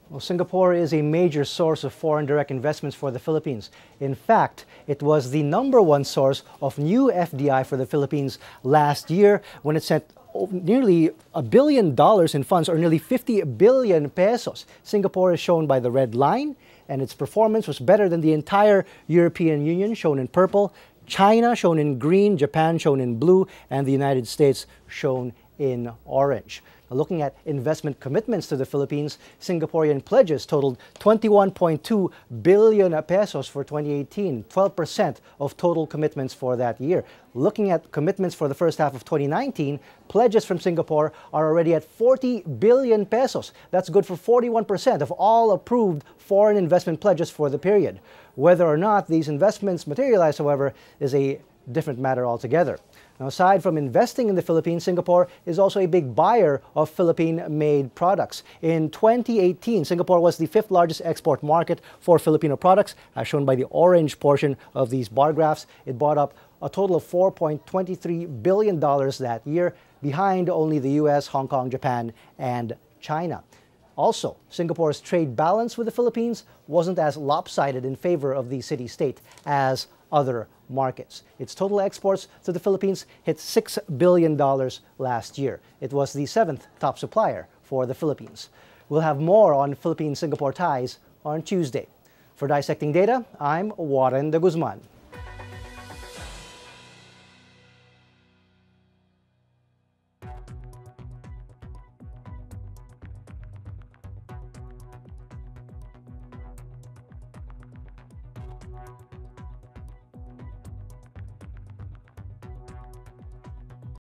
Well, Singapore is a major source of foreign direct investments for the Philippines. In fact, it was the #1 source of new FDI for the Philippines last year when it sent nearly $1 billion in funds, or nearly 50 billion pesos. Singapore is shown by the red line, and its performance was better than the entire European Union, shown in purple, China, shown in green, Japan, shown in blue, and the United States, shown in orange. Now, looking at investment commitments to the Philippines, Singaporean pledges totaled 21.2 billion pesos for 2018, 12% of total commitments for that year. Looking at commitments for the first half of 2019, pledges from Singapore are already at 40 billion pesos. That's good for 41% of all approved foreign investment pledges for the period. Whether or not these investments materialize, however, is a different matter altogether. Now, aside from investing in the Philippines, Singapore is also a big buyer of Philippine-made products. In 2018, Singapore was the 5th largest export market for Filipino products, as shown by the orange portion of these bar graphs. It bought up a total of $4.23 billion that year, behind only the US, Hong Kong, Japan, and China. Also, Singapore's trade balance with the Philippines wasn't as lopsided in favor of the city-state as other markets. Its total exports to the Philippines hit $6 billion last year. It was the 7th top supplier for the Philippines. We'll have more on Philippine-Singapore ties on Tuesday. For Dissecting Data, I'm Warren de Guzman.